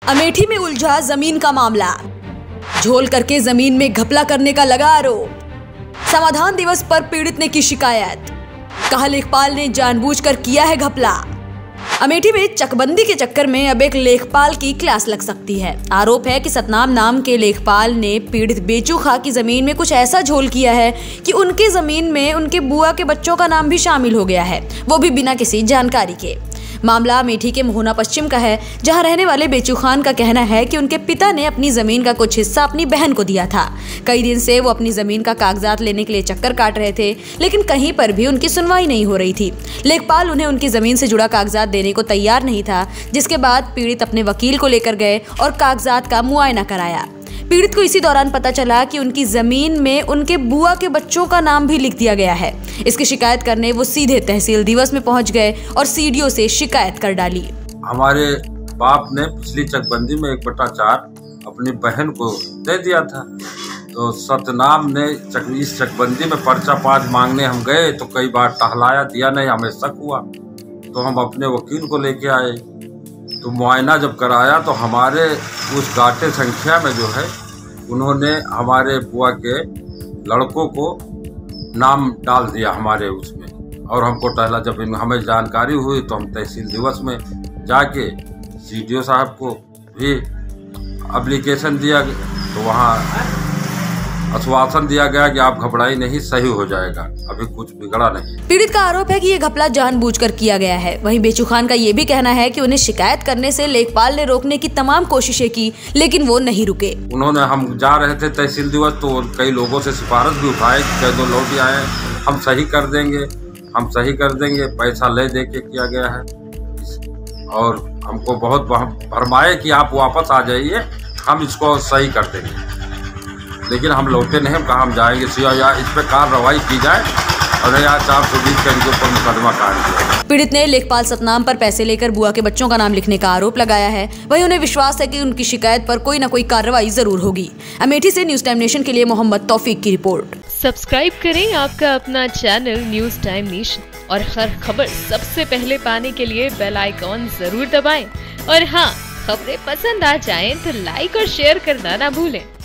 अमेठी में उलझा जमीन का मामला, झोल करके जमीन में घपला करने का लगा आरोप। समाधान दिवस पर पीड़ित ने की शिकायत, कहा लेखपाल ने जानबूझकर किया है घपला। अमेठी में चकबंदी के चक्कर में अब एक लेखपाल की क्लास लग सकती है। आरोप है कि सतनाम नाम के लेखपाल ने पीड़ित बेचू खां की जमीन में कुछ ऐसा झोल किया है कि उनकी जमीन में उनके बुआ के बच्चों का नाम भी शामिल हो गया है, वो भी बिना किसी जानकारी के। मामला अमेठी के मोहना पश्चिम का है, जहां रहने वाले बेचू खान का कहना है कि उनके पिता ने अपनी जमीन का कुछ हिस्सा अपनी बहन को दिया था। कई दिन से वो अपनी जमीन का कागजात लेने के लिए चक्कर काट रहे थे, लेकिन कहीं पर भी उनकी सुनवाई नहीं हो रही थी। लेखपाल उन्हें उनकी जमीन से जुड़ा कागजात देने को तैयार नहीं था, जिसके बाद पीड़ित अपने वकील को लेकर गए और कागजात का मुआयना कराया। पीड़ित को इसी दौरान पता चला कि उनकी जमीन में उनके बुआ के बच्चों का नाम भी लिख दिया गया है। इसकी शिकायत करने वो सीधे तहसील दिवस में पहुंच गए और सीडीओ से शिकायत कर डाली। हमारे बाप ने पिछली चकबंदी में 1/4 अपनी बहन को दे दिया था, तो सतनाम ने इस चकबंदी में पर्चा 5 मांगने हम गए तो कई बार टहलाया, दिया नहीं, हमें शक हुआ तो हम अपने वकील को लेके आए। तो मुआयना जब कराया तो हमारे उस गाटे संख्या में जो है उन्होंने हमारे बुआ के लड़कों को नाम डाल दिया हमारे उसमें, और हमको टहला। जब हमें जानकारी हुई तो हम तहसील दिवस में जाके सीडीओ साहब को भी एप्लीकेशन दिया, तो वहाँ आश्वासन दिया गया कि आप घबराई नहीं, सही हो जाएगा, अभी कुछ बिगड़ा नहीं। पीड़ित का आरोप है कि ये घपला जानबूझकर किया गया है। वहीं बेचू खान का ये भी कहना है कि उन्हें शिकायत करने से लेखपाल ने रोकने की तमाम कोशिशें की, लेकिन वो नहीं रुके। उन्होंने, हम जा रहे थे तहसील दिवस तो कई लोगों से सिफारिश भी उठाए, कई 2 लोग भी आए, हम सही कर देंगे, हम सही कर देंगे, पैसा ले दे के किया गया है। और हमको बहुत भरमाए कि आप वापस आ जाइए, हम इसको सही कर देंगे, लेकिन हम लौटे नहीं। हम कहा हम जाएंगे, या इस पे कार्रवाई की जाए और या 420 का इनके ऊपर मुकदमा कायम किया। पीड़ित ने लेखपाल सतनाम पर पैसे लेकर बुआ के बच्चों का नाम लिखने का आरोप लगाया है। वहीं उन्हें विश्वास है कि उनकी शिकायत पर कोई न कोई कार्रवाई जरूर होगी। अमेठी से न्यूज टाइम नेशन के लिए मोहम्मद तौफीक की रिपोर्ट। सब्सक्राइब करें आपका अपना चैनल न्यूज टाइम नेशन और हर खबर सबसे पहले पाने के लिए बेल आइकॉन जरूर दबाएं। और हाँ, खबरें पसंद आ जाएं तो लाइक और शेयर करना ना भूलें।